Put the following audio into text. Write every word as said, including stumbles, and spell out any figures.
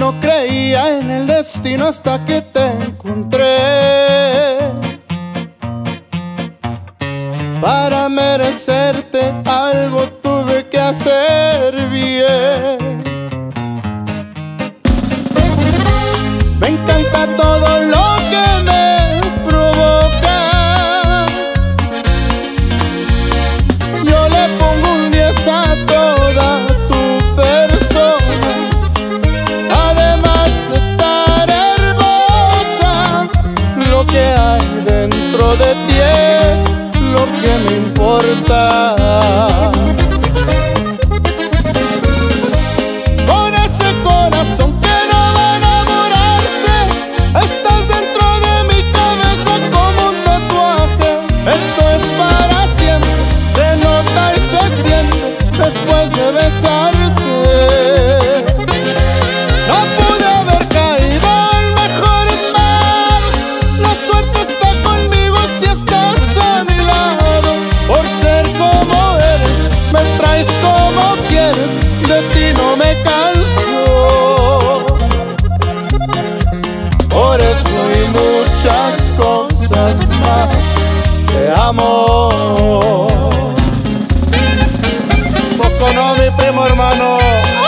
No creía en el destino hasta que te encontré. Para merecerte algo tuve que hacer bien. Me encanta todo lo que me provoca. Yo le pongo un diez a toda tu persona. Además de estar hermosa, lo que hay dentro de ti es lo que me importa. Con ese corazón que no va a enamorarse, estás dentro de mi cabeza como un tatuaje. Esto es para siempre, se nota y se siente después de besarte. No pude haber caído en mejores manos. La suerte está conmigo si estás a mi lado. Por ser como eres, me traes como quieres, de ti no me canso. Por eso y muchas cosas más te amo. Poco no, mi primo hermano.